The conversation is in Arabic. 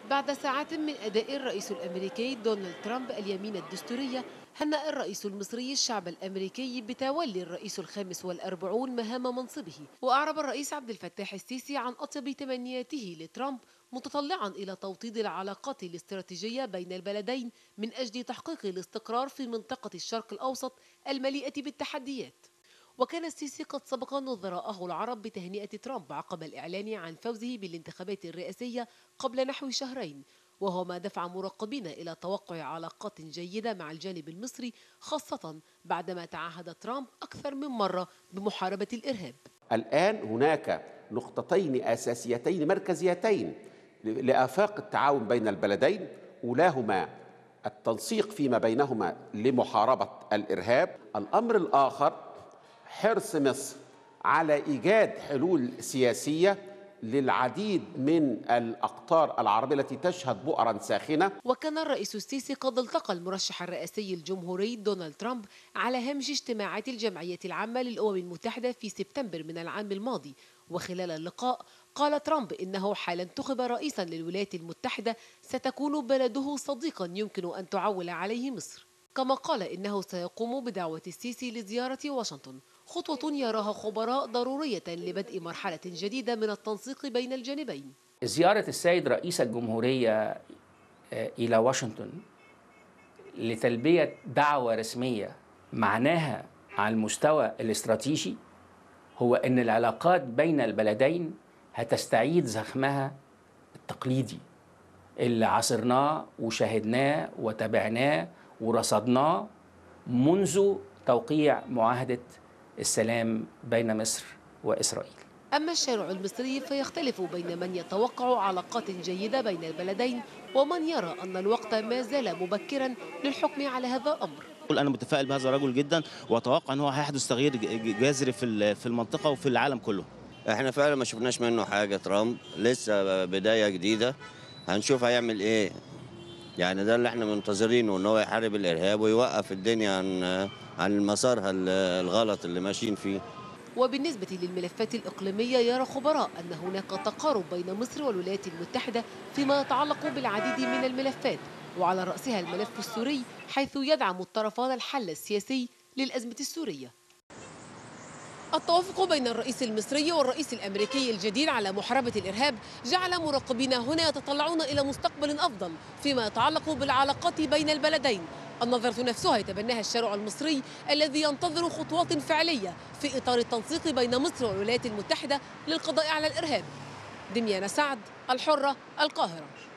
بعد ساعات من أداء الرئيس الأمريكي دونالد ترامب اليمين الدستورية، هنأ الرئيس المصري الشعب الأمريكي بتولي الرئيس الخامس والأربعون مهام منصبه. وأعرب الرئيس عبد الفتاح السيسي عن أطيب تمنياته لترامب، متطلعا إلى توطيد العلاقات الاستراتيجية بين البلدين من أجل تحقيق الاستقرار في منطقة الشرق الأوسط المليئة بالتحديات. وكان السيسي قد سبق نظراءه العرب بتهنئة ترامب عقب الإعلان عن فوزه بالانتخابات الرئاسية قبل نحو شهرين، وهو ما دفع مراقبين إلى توقع علاقات جيدة مع الجانب المصري، خاصة بعدما تعهد ترامب أكثر من مرة بمحاربة الإرهاب. الآن هناك نقطتين أساسيتين مركزيتين لآفاق التعاون بين البلدين، أولاهما التنسيق فيما بينهما لمحاربة الإرهاب. الأمر الآخر حرص مصر على إيجاد حلول سياسية للعديد من الأقطار العربية التي تشهد بؤرا ساخنة. وكان الرئيس السيسي قد التقى المرشح الرئاسي الجمهوري دونالد ترامب على هامش اجتماعات الجمعية العامة للأمم المتحدة في سبتمبر من العام الماضي. وخلال اللقاء قال ترامب إنه حال انتخب رئيسا للولايات المتحدة ستكون بلده صديقا يمكن أن تعول عليه مصر. كما قال إنه سيقوم بدعوة السيسي لزيارة واشنطن، خطوة يراها خبراء ضرورية لبدء مرحلة جديدة من التنسيق بين الجانبين. زيارة السيد رئيس الجمهورية إلى واشنطن لتلبية دعوة رسمية معناها على المستوى الاستراتيجي هو أن العلاقات بين البلدين هتستعيد زخمها التقليدي اللي عاصرناه وشاهدناه وتابعناه ورصدناه منذ توقيع معاهدة السلام بين مصر وإسرائيل. أما الشارع المصري فيختلف بين من يتوقع علاقات جيدة بين البلدين ومن يرى أن الوقت ما زال مبكرا للحكم على هذا الأمر. أنا متفائل بهذا الرجل جدا، وأتوقع أن هو هيحدث تغيير جذري في المنطقة وفي العالم كله. احنا فعلا ما شفناش منه حاجة. ترامب لسه بداية جديدة، هنشوف هيعمل ايه. يعني ده اللي احنا منتظرينه، ان هو يحارب الارهاب ويوقف الدنيا عن مسارها الغلط اللي ماشيين فيه. وبالنسبة للملفات الإقليمية يرى خبراء أن هناك تقارب بين مصر والولايات المتحدة فيما يتعلق بالعديد من الملفات، وعلى رأسها الملف السوري، حيث يدعم الطرفان الحل السياسي للأزمة السورية. التوافق بين الرئيس المصري والرئيس الأمريكي الجديد على محاربة الإرهاب جعل مراقبين هنا يتطلعون إلى مستقبل أفضل فيما يتعلق بالعلاقات بين البلدين. النظرة نفسها يتبناها الشارع المصري الذي ينتظر خطوات فعلية في إطار التنسيق بين مصر والولايات المتحدة للقضاء على الإرهاب. دميانة سعد، الحرة، القاهرة.